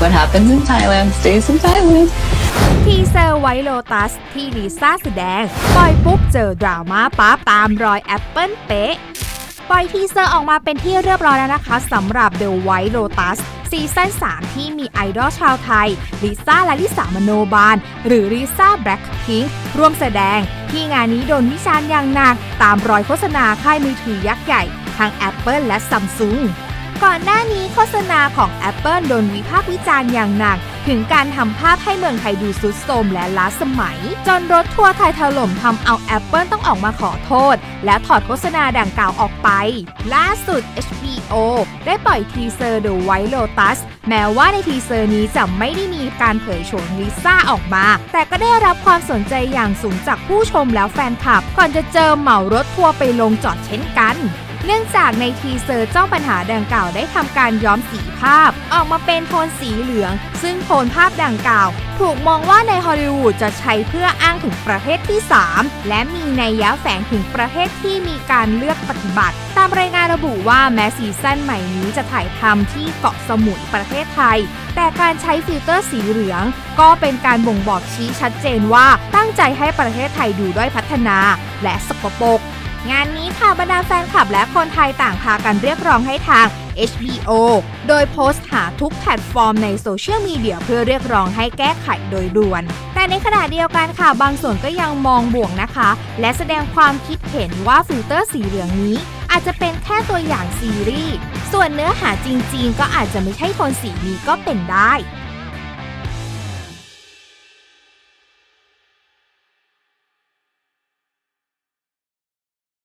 what happens in Thailand stays in Thailand ทีเซอร์ไวท์โลตัสที่ลิซ่าแสดงปล่อยปุ๊บเจอดราม่าปั๊บตามรอยแอปเปิลเป๊ะปล่อยทีเซอร์ออกมาเป็นที่เรียบร้อยแล้วนะคะสำหรับ The White Lotus ซีซั่น 3 ที่มีไอดอลชาวไทยลิซ่าและลิสามโนบาลหรือลิซ่าแบล็คพิงค์ร่วมแสดงที่งานนี้โดนวิจารณ์อย่างหนักตามรอยโฆษณาค่ายมือถือยักษ์ใหญ่ทั้ง Apple และ Samsung ก่อนหน้านี้โฆษณาของ Apple โดนวิพากษ์วิจารณ์อย่างหนักถึงการทำภาพให้เมืองไทยดูทรุดโทรมและล้าสมัยจนรถทัวร์ไทยถล่มทำเอา Apple ต้องออกมาขอโทษและถอดโฆษณาดังกล่าวออกไปล่าสุด HBO ได้ปล่อยทีเซอร์ The White Lotus แม้ว่าในทีเซอร์นี้จะไม่ได้มีการเผยโฉมลิซ่าออกมาแต่ก็ได้รับความสนใจอย่างสูงจากผู้ชมแล้วแฟนคลับก่อนจะเจอเหมารถทัวร์ไปลงจอดเช่นกันเนื่องจากในทีเซอร์เจ้าปัญหาดังกล่าวได้ทำการย้อมสีภาพออกมาเป็นโทนสีเหลืองซึ่งโทนภาพดังกล่าวถูกมองว่าในฮอลลีวูดจะใช้เพื่ออ้างถึงประเทศที่ 3และมีนัยยะแฝงถึงประเทศที่มีการเลือกปฏิบัติตามรายงานระบุว่าแม้ซีซั่นใหม่นี้จะถ่ายทำที่เกาะสมุยประเทศไทยแต่การใช้ฟิลเตอร์สีเหลืองก็เป็นการบ่งบอกชี้ชัดเจนว่าตั้งใจให้ประเทศไทยดูด้อยพัฒนาและสกปรกงานนี้ค่ะบรรดาแฟนคลับและคนไทยต่างพากันเรียกร้องให้ทาง HBO โดยโพสต์หาทุกแพลตฟอร์มในโซเชียลมีเดียเพื่อเรียกร้องให้แก้ไขโดยด่วนแต่ในขณะเดียวกันค่ะบางส่วนก็ยังมองบวกนะคะและแสดงความคิดเห็นว่าฟิลเตอร์สีเหลืองนี้อาจจะเป็นแค่ตัวอย่างซีรีส์ส่วนเนื้อหาจริงๆก็อาจจะไม่ใช่โทนสีนี้ก็เป็นได้